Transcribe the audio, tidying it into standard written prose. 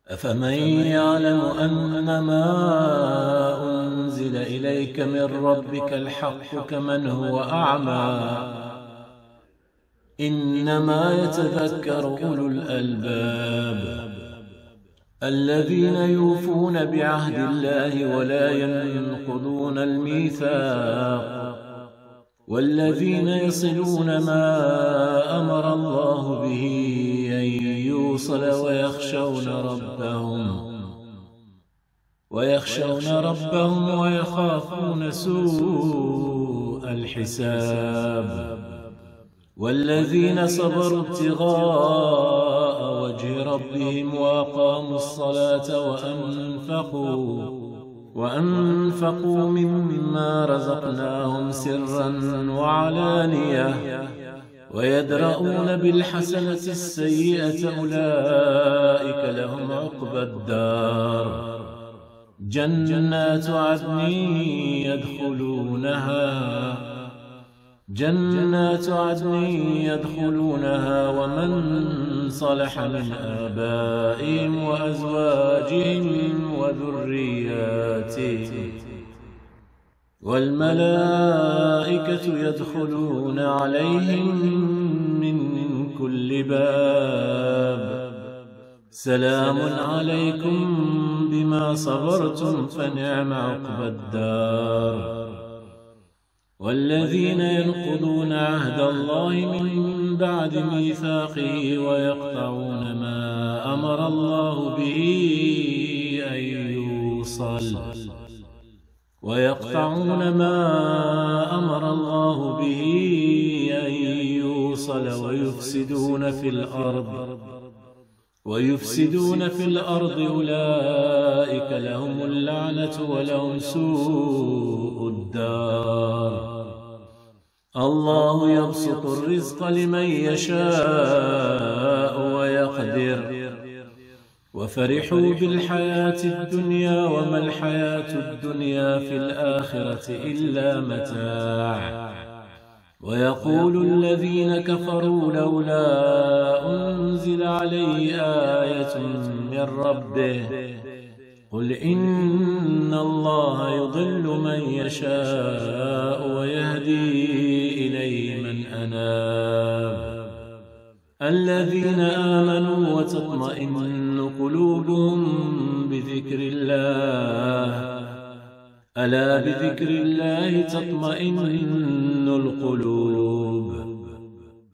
أفمن يعلم أنما أنزل إليك من ربك الحق كمن هو أعمى إنما يتذكر أولو الألباب الذين يوفون بعهد الله ولا ينقضون الميثاق والذين يصلون ما أمر الله به أن يوصل ويخشون ربهم ويخافون سوء الحساب والذين صبروا ابتغاء وجه ربهم وأقاموا الصلاة وأنفقوا مما رزقناهم سرا وعلانية ويدرؤون بالحسنة السيئة أولئك لهم عقبى الدار جنات عدن يدخلونها ومن صلح من آبائهم وأزواجهم وذرياتهم والملائكة يدخلون عليهم من كل باب سلام عليكم بما صبرتم فنعم عقبى الدار والذين ينقضون عهد الله من بعد ميثاقه ويقطعون ما أمر الله به أن يوصل ويفسدون في الأرض أولئك لهم اللعنة ولهم سوء الدار الله يبسط الرزق لمن يشاء ويقدر وفرحوا بالحياة الدنيا وما الحياة الدنيا في الآخرة إلا متاع ويقول الذين كفروا لولا أنزل عليه آية من ربه قل إن الله يضل من يشاء ويهدي إليه من أناب الذين آمنوا وتطمئن قلوبهم بذكر الله ألا بذكر الله تطمئن القلوب